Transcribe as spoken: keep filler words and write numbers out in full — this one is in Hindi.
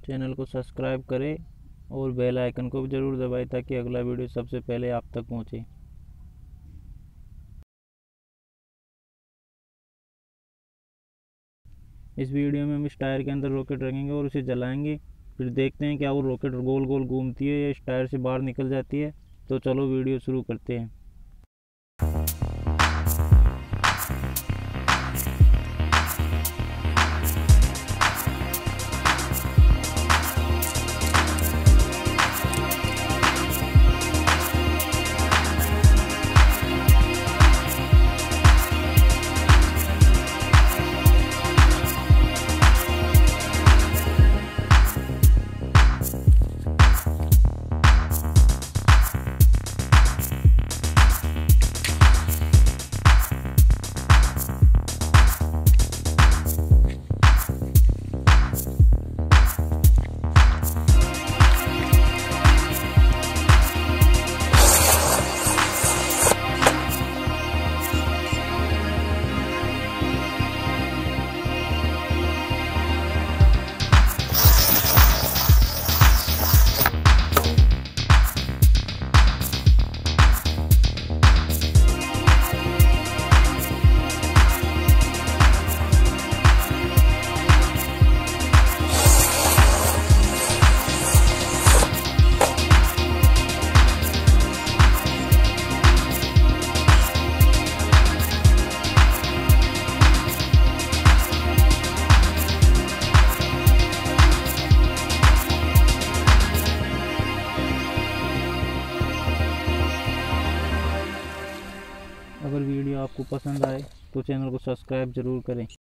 चैनल को सब्सक्राइब करें और बेल आइकन को भी ज़रूर दबाएं ताकि अगला वीडियो सबसे पहले आप तक पहुंचे। इस वीडियो में हम इस टायर के अंदर रॉकेट रखेंगे और उसे जलाएंगे, फिर देखते हैं क्या वो रॉकेट गोल गोल घूमती है या इस टायर से बाहर निकल जाती है। तो चलो वीडियो शुरू करते हैं। अगर वीडियो आपको पसंद आए तो चैनल को सब्सक्राइब ज़रूर करें।